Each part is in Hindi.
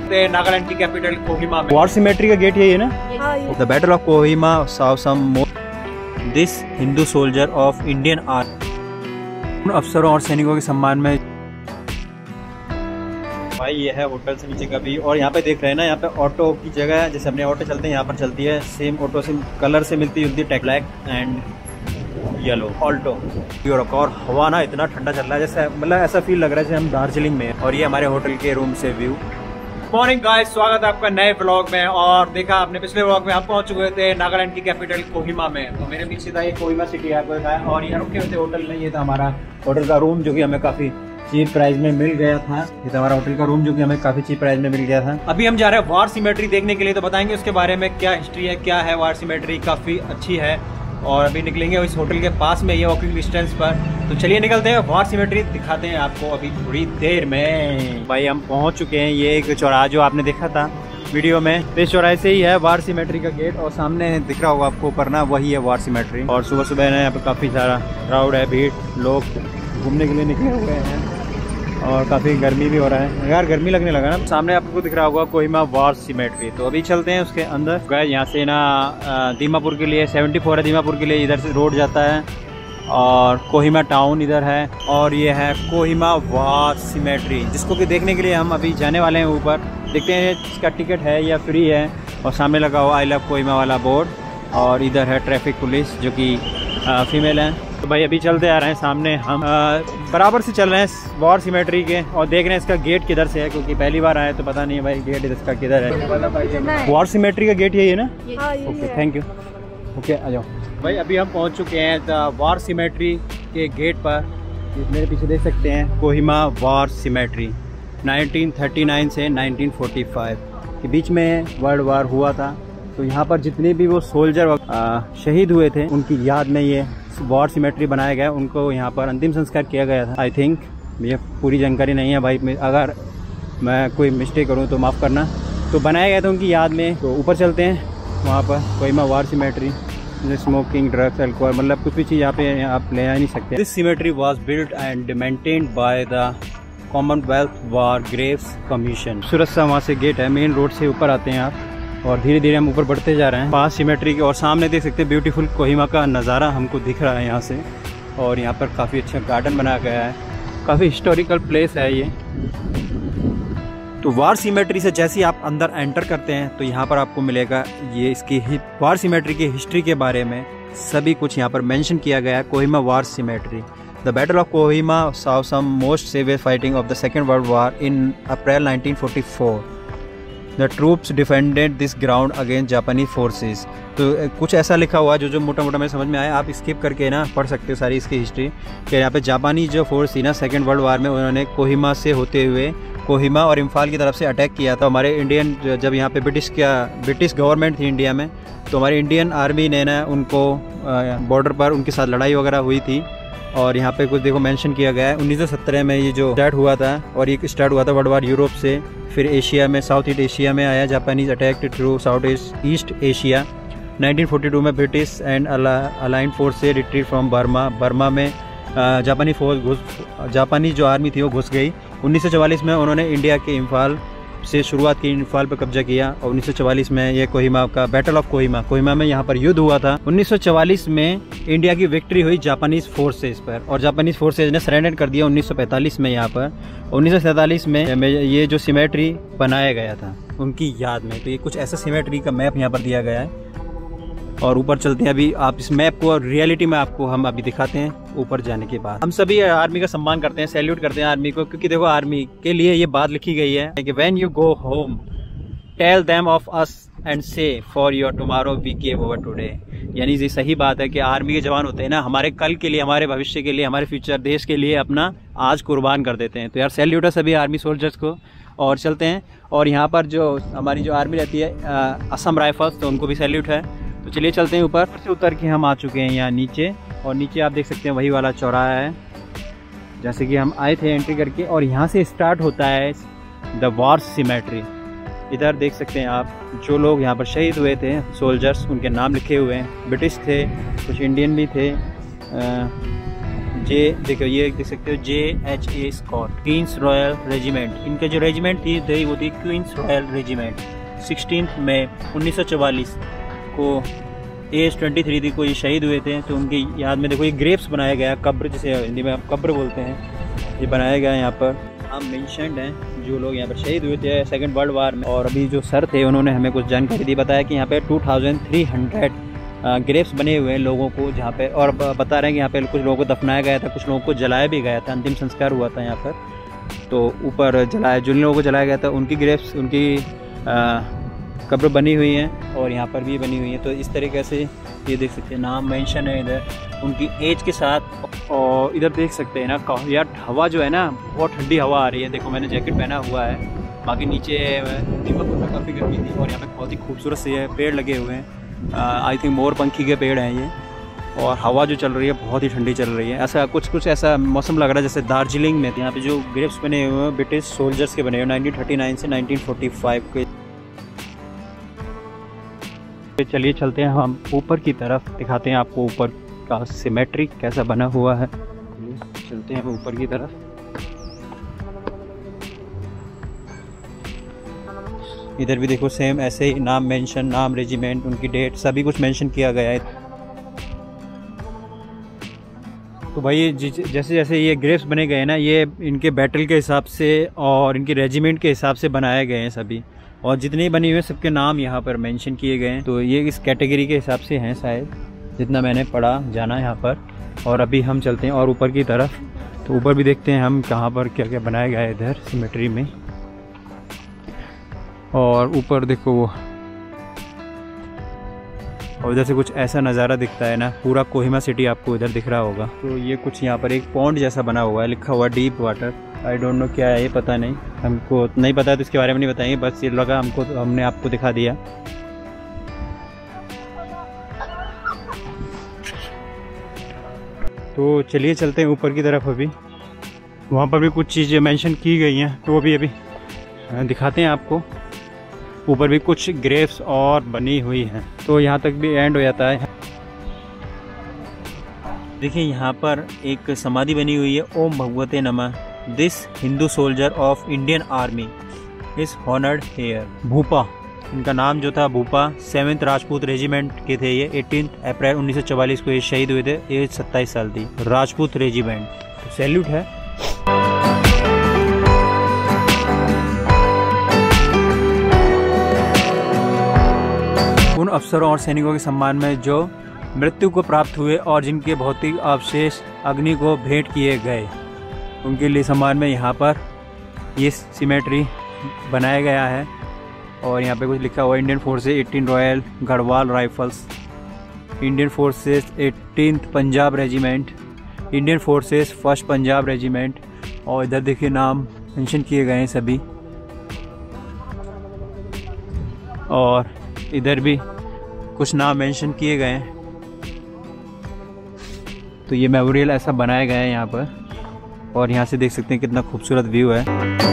नागालैंड की कैपिटल कोहिमा में। वॉर सिमेट्री का गेट यही है ना? The battle of Kohima saw some this Hindu soldier of Indian army. अफसरों और सैनिकों के सम्मान में भाई ये है होटल से नीचे का भी। और यहाँ पे देख रहे हैं ना, यहाँ पे ऑटो की जगह है, जैसे अपने ऑटो चलते हैं यहाँ पर चलती है, सेम ऑटो से कलर से मिलती जुलती है, black and yellow Alto Europe. और हवा ना इतना ठंडा चल रहा है जैसे मतलब ऐसा फील लग रहा है जैसे हम दार्जिलिंग में हैं। और ये हमारे होटल के रूम से व्यू। मॉर्निंग गाइस, स्वागत है आपका नए व्लॉग में। और देखा आपने पिछले व्लॉग में हम पहुंच चुके थे नागालैंड की कैपिटल कोहिमा में। तो मेरे पीछे था ये कोहिमा सिटी आपको दिखाया। और यहाँ रुके हुए थे होटल में, ये था हमारा होटल का रूम जो कि हमें काफी चीप प्राइस में मिल गया था। ये था हमारा होटल का रूम जो कि हमें काफी चीप प्राइस में मिल गया था। अभी हम जा रहे हैं वॉर सिमेट्री देखने के लिए, तो बताएंगे उसके बारे में क्या हिस्ट्री है, क्या है वॉर सिमेट्री। काफी अच्छी है और अभी निकलेंगे इस होटल के पास में, ये वॉकिंग डिस्टेंस पर। तो चलिए निकलते हैं, वॉर सिमेट्री दिखाते हैं आपको अभी थोड़ी देर में। भाई हम पहुंच चुके हैं, ये एक चौराहा जो आपने देखा था वीडियो में, इस चौराहे से ही है वॉर सिमेट्री का गेट। और सामने दिख रहा होगा आपको ऊपर ना, वही है वॉर सिमेट्री। और सुबह सुबह ना यहाँ पे काफ़ी सारा क्राउड है, भीड़, लोग घूमने के लिए निकले हुए हैं और काफ़ी गर्मी भी हो रहा है यार, गर्मी लगने लगा ना। सामने आपको दिख रहा होगा कोहिमा वॉर सिमेट्री। तो अभी चलते हैं उसके अंदर। गए यहाँ से ना दीमापुर के लिए 74 है, दीमापुर के लिए इधर से रोड जाता है और कोहिमा टाउन इधर है। और ये है कोहिमा वॉर सिमेट्री, जिसको कि देखने के लिए हम अभी जाने वाले हैं ऊपर। देखते हैं इसका टिकट है या फ्री है। और सामने लगा हुआ आई लव कोहिमा वाला बोर्ड। और इधर है ट्रैफिक पुलिस जो कि फीमेल है। तो भाई अभी चलते आ रहे हैं सामने, हम बराबर से चल रहे हैं वॉर सिमेट्री के और देख रहे हैं इसका गेट किधर से है, क्योंकि पहली बार आए तो पता नहीं है भाई गेट इसका किधर है। वॉर सिमेट्री का गेट यही है ना? Okay thank you. ओके आ जाओ भाई। अभी हम पहुंच चुके हैं वॉर सिमेट्री के गेट पर। मेरे पीछे देख सकते हैं कोहिमा वॉर सिमेट्री 1939 से 1945 के बीच में वर्ल्ड वार हुआ था। तो यहाँ पर जितने भी वो सोल्जर शहीद हुए थे उनकी याद में ये वॉर सिमेट्री बनाया गया, उनको यहाँ पर अंतिम संस्कार किया गया था। आई थिंक मुझे पूरी जानकारी नहीं है भाई, अगर मैं कोई मिस्टेक करूँ तो माफ़ करना। तो बनाया गया था उनकी याद में। तो ऊपर चलते हैं, वहाँ पर Kohima war cemetery. Smoking, drugs, alcohol, मतलब कुछ भी चीज़ यहाँ पे आप ले आ नहीं सकते। This cemetery was built and maintained by the Commonwealth War Graves Commission. सुरक्षा वहाँ से गेट है, मेन रोड से ऊपर आते हैं आप। और धीरे धीरे हम ऊपर बढ़ते जा रहे हैं पास सिमेट्री के। और सामने देख सकते हैं ब्यूटीफुल कोहिमा का नज़ारा हमको दिख रहा है यहाँ से। और यहाँ पर काफ़ी अच्छा गार्डन बनाया गया है, काफ़ी हिस्टोरिकल प्लेस है ये। तो वॉर सिमेट्री से जैसे ही आप अंदर एंटर करते हैं तो यहाँ पर आपको मिलेगा ये इसकी वॉर सिमेट्री की हिस्ट्री के बारे में सभी कुछ यहाँ पर मेंशन किया गया है। Kohima war cemetery. The battle of Kohima saw some most severe fighting of the Second World War in April 1944. The troops defended this ground against Japanese forces. तो कुछ ऐसा लिखा हुआ जो मोटा मोटा मेरे समझ में आया, आप स्किप करके ना पढ़ सकते हो सारी इसकी हिस्ट्री। कि यहाँ पे जापानी जो फोर्स थी ना सेकेंड वर्ल्ड वार में, उन्होंने कोहिमा से होते हुए कोहिमा और इम्फाल की तरफ से अटैक किया था। हमारे इंडियन जब यहाँ पे ब्रिटिश गवर्नमेंट थी इंडिया में, तो हमारी इंडियन आर्मी ने ना उनको बॉर्डर पर उनके साथ लड़ाई वगैरह हुई थी। और यहाँ पे कुछ देखो मेंशन किया गया है 1917 में ये जो स्टार्ट हुआ था। और ये स्टार्ट हुआ था वर्ल्ड वार यूरोप से, फिर एशिया में, साउथ ईस्ट एशिया में आया Japanese attack through south east Asia. 1942 में ब्रिटिश एंड अलाइंड फोर्स से रिट्रीट फ्रॉम बर्मा में जापानी जो आर्मी थी वो घुस गई। 1944 में उन्होंने इंडिया के इम्फाल से शुरुआत की, इम्फाल पर कब्जा किया। और 1944 में ये कोहिमा का बैटल ऑफ कोहिमा में यहाँ पर युद्ध हुआ था। 1944 में इंडिया की विक्ट्री हुई जापानीज फोर्सेज पर और जापानीज फोर्सेज ने सरेंडर कर दिया 1945 में यहाँ पर। 1947 में ये जो सिमेट्री बनाया गया था उनकी याद में। तो ये कुछ ऐसा सिमेट्री का मैप यहाँ पर दिया गया है। और ऊपर चलते हैं अभी, आप इस मैप को रियलिटी में आपको हम अभी दिखाते हैं ऊपर जाने के बाद। हम सभी आर्मी का सम्मान करते हैं, सैल्यूट करते हैं आर्मी को, क्योंकि देखो आर्मी के लिए ये बात लिखी गई है कि when you go home tell them of us and say for your tomorrow we gave over today. यानी ये सही बात है कि आर्मी के जवान होते हैं ना, हमारे कल के लिए, हमारे भविष्य के लिए, हमारे फ्यूचर देश के लिए अपना आज कुर्बान कर देते हैं। तो यार सैल्यूट है सभी आर्मी सोल्जर्स को। और चलते हैं, और यहाँ पर जो हमारी जो आर्मी रहती है असम राइफल्स, तो उनको भी सैल्यूट है। तो चलिए चलते हैं ऊपर से उतर के हम आ चुके हैं यहाँ नीचे। और नीचे आप देख सकते हैं वही वाला चौराहा है जैसे कि हम आए थे एंट्री करके। और यहाँ से स्टार्ट होता है द वॉर सिमेट्री। इधर देख सकते हैं आप जो लोग यहाँ पर शहीद हुए थे सोल्जर्स, उनके नाम लिखे हुए हैं। ब्रिटिश थे, कुछ इंडियन भी थे, देखो ये देख सकते हो JHA Scott, Queen's Royal Regiment. इनका जो रेजिमेंट थी वो थी क्वींस रॉयल रेजिमेंट। 16 मई 1944 को एज 23 थी को ये शहीद हुए थे। तो उनकी याद में देखो ये ग्रेप्स बनाया गया, कब्र जिसे हिंदी में आप कब्र बोलते हैं, ये बनाया गया यहाँ पर। हम मेंशनड हैं जो लोग यहाँ पर शहीद हुए थे सेकेंड वर्ल्ड वार में। और अभी जो सर थे उन्होंने हमें कुछ जानकारी दी, बताया कि यहाँ पे 2300 ग्रेप्स बने हुए हैं लोगों को जहाँ पे, और बता रहे हैं कि यहाँ पे कुछ लोगों को दफनाया गया था, कुछ लोगों को जलाया भी गया था, अंतिम संस्कार हुआ था यहाँ पर। तो ऊपर जलाया, जिन लोगों को जलाया गया था उनकी ग्रेप्स, उनकी कब्र बनी हुई हैं और यहाँ पर भी बनी हुई हैं। तो इस तरीके से ये देख सकते हैं, नाम मेंशन है इधर उनकी एज के साथ। और इधर देख सकते हैं ना यार, हवा जो है ना बहुत ठंडी हवा आ रही है। देखो मैंने जैकेट पहना हुआ है, बाकी नीचे दीमक में काफ़ी गर्मी थी। और यहाँ पे बहुत ही खूबसूरत से पेड़ लगे हुए हैं, आई थिंक मोर पंखी के पेड़ हैं ये। और हवा जो चल रही है बहुत ही ठंडी चल रही है। ऐसा कुछ ऐसा मौसम लग रहा है जैसे दार्जिलिंग में। यहाँ पे जो ग्रेप्स बने हुए हैं ब्रिटिश सोल्जर्स के बने हुए 1939 से 1945 के। चलिए चलते हैं हम ऊपर की तरफ, दिखाते हैं आपको ऊपर का सिमेट्री कैसा बना हुआ है। चलते हैं हम ऊपर की तरफ। इधर भी देखो सेम ऐसे ही नाम मेंशन, नाम रेजिमेंट, उनकी डेट, सभी कुछ मेंशन किया गया है। तो भाई जैसे जैसे ये ग्रेप्स बने गए ना, ये इनके बैटल के हिसाब से और इनके रेजिमेंट के हिसाब से बनाए गए हैं सभी। और जितने बने हुए सबके नाम यहाँ पर मेंशन किए गए हैं। तो ये इस कैटेगरी के हिसाब से हैं शायद, जितना मैंने पढ़ा जाना यहाँ पर। और अभी हम चलते हैं और ऊपर की तरफ। तो ऊपर भी देखते हैं हम कहाँ पर क्या क्या बनाया गया है इधर सिमेट्री में। और ऊपर देखो वो, और इधर से कुछ ऐसा नज़ारा दिखता है ना, पूरा कोहिमा सिटी आपको इधर दिख रहा होगा। तो ये कुछ यहाँ पर एक पॉन्ड जैसा बना हुआ है, लिखा हुआ deep water. I don't know क्या है ये, पता नहीं, हमको नहीं पता तो इसके बारे में नहीं बताएंगे, बस ये लगा हमको, तो हमने आपको दिखा दिया। तो चलिए चलते हैं ऊपर की तरफ। अभी वहाँ पर भी कुछ चीज़ें मेंशन की गई हैं, तो वो भी अभी दिखाते हैं आपको। ऊपर भी कुछ ग्रेप्स और बनी हुई हैं। तो यहाँ तक भी एंड हो जाता है। देखिए यहाँ पर एक समाधि बनी हुई है, ओम भगवते नमः, this Hindu soldier of Indian army is honoured here. Bhupa, इनका नाम जो था भूपा, 7th राजपूत रेजिमेंट के थे ये। 18 अप्रैल 1944 को ये शहीद हुए थे, एज 27 साल थी। राजपूत रेजिमेंट, तो सैल्यूट है। उन अफसरों और सैनिकों के सम्मान में जो मृत्यु को प्राप्त हुए और जिनके भौतिक अवशेष अग्नि को भेंट किए गए, उनके लिए सम्मान में यहाँ पर ये सिमेट्री बनाया गया है। और यहाँ पे कुछ लिखा हुआ है, Indian forces 18 Royal Garhwal Rifles, Indian forces 18th Punjab regiment, Indian forces 1st Punjab regiment. और इधर देखिए नाम मेंशन किए गए हैं सभी। और इधर भी कुछ नाम मेंशन किए गए हैं। तो ये मेमोरियल ऐसा बनाया गया है यहाँ पर। और यहाँ से देख सकते हैं कितना खूबसूरत व्यू है।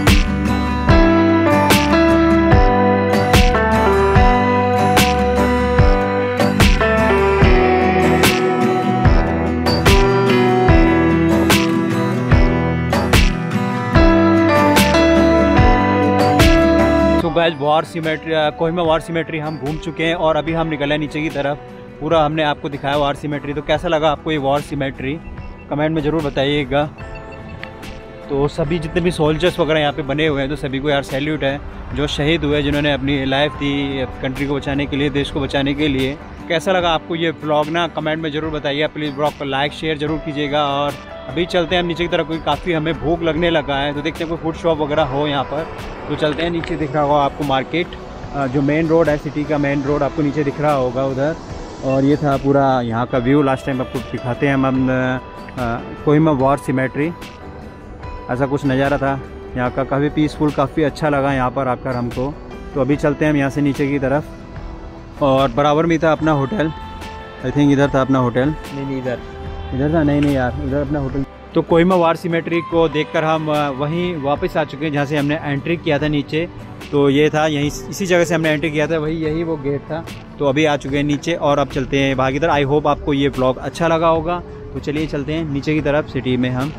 तो guys war cemetery, Kohima war cemetery हम घूम चुके हैं और अभी हम निकले नीचे की तरफ। पूरा हमने आपको दिखाया वॉर सिमेट्री। तो कैसा लगा आपको ये वॉर सिमेट्री, कमेंट में ज़रूर बताइएगा। तो सभी जितने भी सोल्जर्स वगैरह यहाँ पे बने हुए हैं, तो सभी को यार सैल्यूट है, जो शहीद हुए, जिन्होंने अपनी लाइफ दी कंट्री को बचाने के लिए, देश को बचाने के लिए। कैसा लगा आपको ये ब्लॉग ना, कमेंट में ज़रूर बताइएगा। प्लीज़ ब्लॉग को लाइक शेयर ज़रूर कीजिएगा। और अभी चलते हैं हम नीचे की तरफ, क्योंकि काफ़ी हमें भूख लगने लगा है। तो देखते हैं कोई फूड शॉप वगैरह हो यहाँ पर। तो चलते हैं, नीचे दिख रहा होगा आपको मार्केट, जो मेन रोड है, सिटी का मेन रोड आपको नीचे दिख रहा होगा उधर। और ये था पूरा यहाँ का व्यू। लास्ट टाइम आपको दिखाते हैं हम कोहिमा वॉर सिमेट्री। ऐसा कुछ नज़ारा था यहाँ का, काफ़ी पीसफुल, काफ़ी अच्छा लगा यहाँ पर आकर हमको। तो अभी चलते हैं हम यहाँ से नीचे की तरफ। और बराबर में था अपना होटल, आई थिंक इधर था अपना होटल। नहीं इधर था, नहीं यार, इधर अपना होटल। तो कोहिमा वॉर सिमेट्री को देखकर हम वहीं वापस आ चुके हैं जहाँ से हमने एंट्री किया था नीचे। तो ये था यहीं, इसी जगह से हमने एंट्री किया था, यही वो गेट था। तो अभी आ चुके हैं नीचे और अब चलते हैं बाहर की तरफ। आई होप आपको ये व्लॉग अच्छा लगा होगा। तो चलिए चलते हैं नीचे की तरफ सिटी में हम।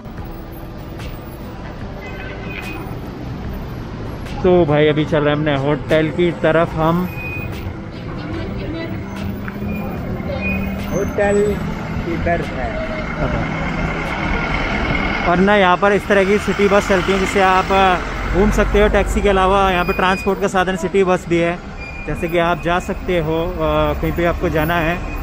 तो भाई अभी चल रहे हैं अपने होटल की तरफ हम। होटल इधर है। और ना यहाँ पर इस तरह की सिटी बस चलती है जिससे आप घूम सकते हो। टैक्सी के अलावा यहाँ पर ट्रांसपोर्ट का साधन सिटी बस भी है, जैसे कि आप जा सकते हो कहीं पे आपको जाना है